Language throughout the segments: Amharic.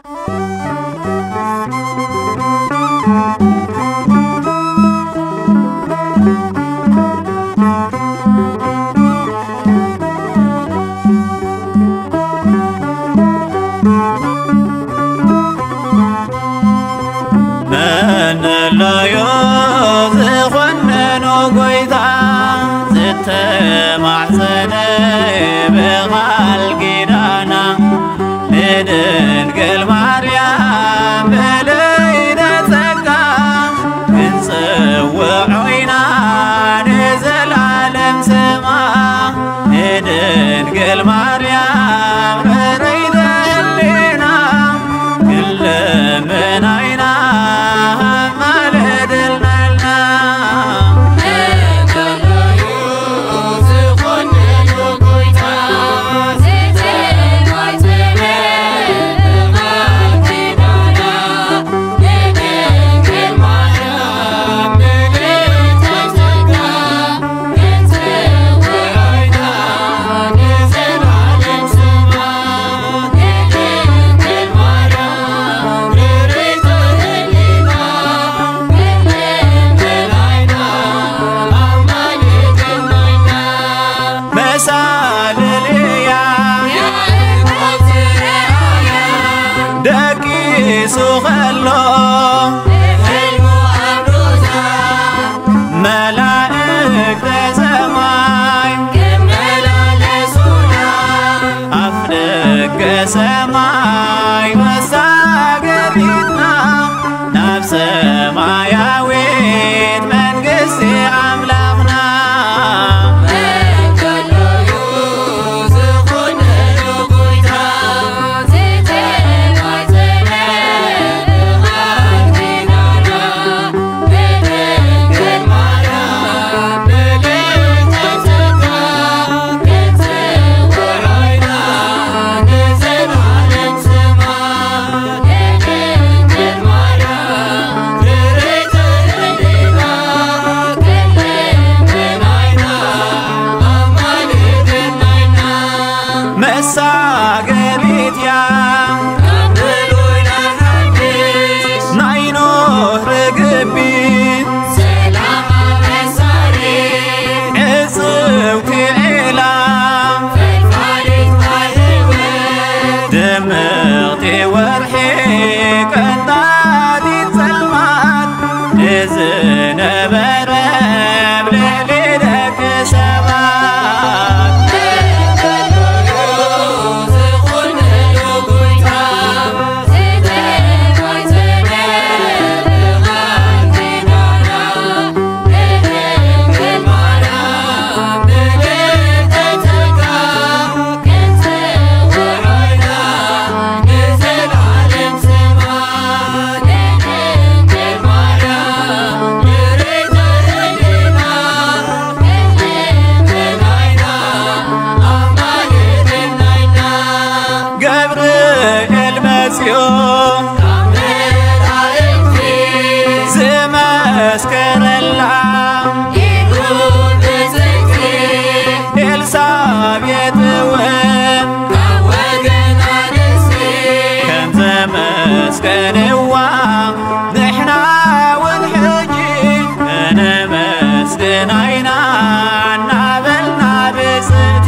ድንግል ማርያም በለይነ ጸጋ እንጽውዖይና ለዘላለም ስማ ድንግል ማርያም በረይተ ህሊና ክለምናይና ማለድልናልና ሰማይ መሳገሪትና ናብ ሰማያዊት መንግሥቲ አምላኽና መንገሎዩ ዝኾነሉ ጎይታ ዘተማይተነ ብኻልኪናና ብድንግል ማርያም ብልዕልተ ጸጋ ክንጽውዖይና መሳገቢትያ ናይኖ ርግቢት ሰላም መሳሪ እጽውቲ ዒላ ፈልፋሊት ማህወት ድምቕቲ ወርሒ ቀንጣቲት ጸልማት ንዝነበረ ብልዕሊ ደቂ ሰባት ዝመስከረላ ይሁን ብፅዕቲ ኤልሳቤጥ እውን ካብ ወገን አንስቲ ከም ዘመስገንዋ ንሕና እውን ሕጂ ከነመስግናይና እናበልና ብፅዕቲ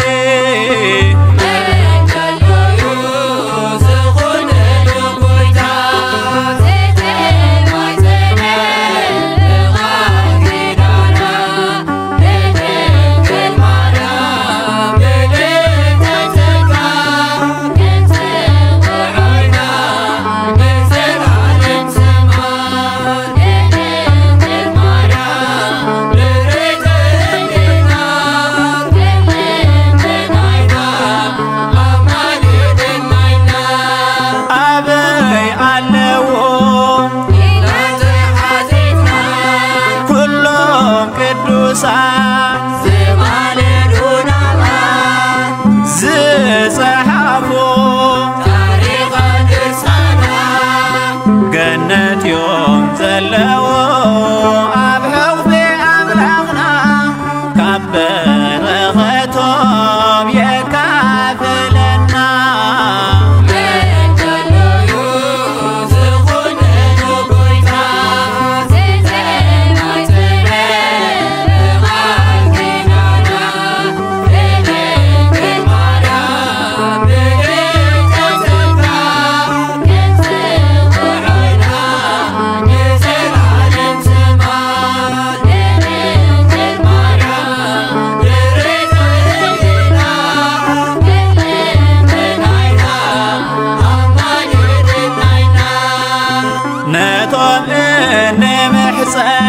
ዝጸሓፉ ታሪኸ ድርሳና ገነት ዮም ዘለዉ ኣብ ሕቑፊ ኣምላኽና ካብ በረኸቶም የካፍለና መንገሎዩ ጸ